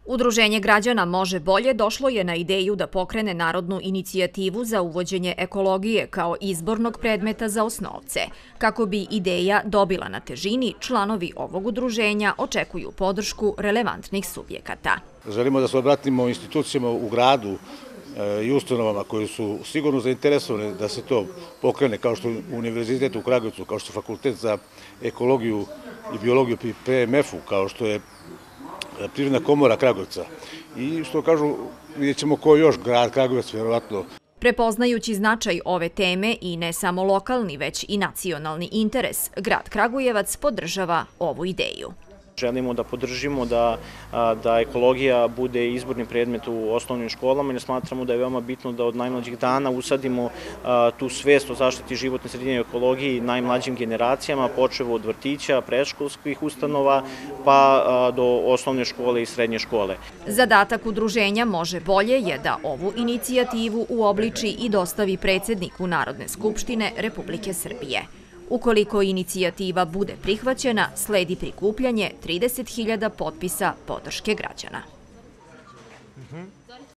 Udruženje građana Može bolje došlo je na ideju da pokrene narodnu inicijativu za uvođenje ekologije kao izbornog predmeta za osnovce. Kako bi ideja dobila na težini, članovi ovog udruženja očekuju podršku relevantnih subjekata. Želimo da se obratimo institucijama u gradu i ustanovama koji su sigurno zainteresovane da se to pokrene, kao što je Univerzitet u Kragujevcu, kao što je Fakultet za ekologiju i biologiju pri PMF-u, kao što je Privredna komora Kragujevca i što kažu, vidjet ćemo ko još, grad Kragujevac, vjerovatno. Prepoznajući značaj ove teme i ne samo lokalni, već i nacionalni interes, grad Kragujevac podržava ovu ideju. Želimo da podržimo da ekologija bude izborni predmet u osnovnim školama i smatramo da je veoma bitno da od najmlađih dana usadimo tu svest o zaštiti životne sredine i ekologiji najmlađim generacijama, počev od vrtića, predškolskih ustanova pa do osnovne škole i srednje škole. Zadatak udruženja Može bolje je da ovu inicijativu uobliči i dostavi predsjedniku Narodne skupštine Republike Srbije. Ukoliko inicijativa bude prihvaćena, sledi prikupljanje 30.000 potpisa podrške građana.